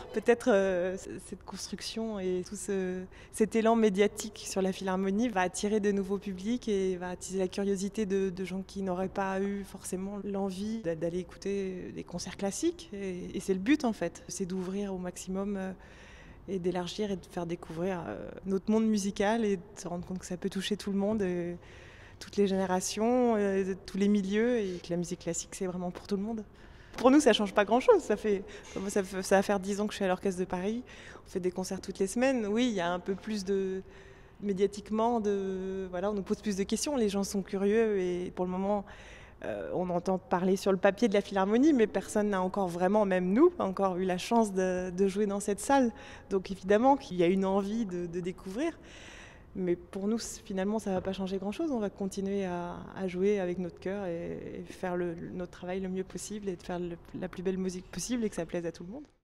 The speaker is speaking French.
Peut-être cette construction et cet élan médiatique sur la Philharmonie va attirer de nouveaux publics et va attiser la curiosité de gens qui n'auraient pas eu forcément l'envie d'aller écouter des concerts classiques. Et c'est le but en fait, c'est d'ouvrir au maximum et d'élargir et de faire découvrir notre monde musical et de se rendre compte que ça peut toucher tout le monde, toutes les générations, tous les milieux, et que la musique classique c'est vraiment pour tout le monde. Pour nous, ça change pas grand-chose. Ça va faire 10 ans que je suis à l'Orchestre de Paris. On fait des concerts toutes les semaines. Oui, il y a un peu plus de médiatiquement, voilà, on nous pose plus de questions. Les gens sont curieux et pour le moment, on entend parler sur le papier de la Philharmonie, mais personne n'a encore vraiment, même nous, encore eu la chance de jouer dans cette salle. Donc évidemment qu'il y a une envie de découvrir. Mais pour nous, finalement, ça ne va pas changer grand-chose. On va continuer à jouer avec notre cœur et faire notre travail le mieux possible et de faire la plus belle musique possible et que ça plaise à tout le monde.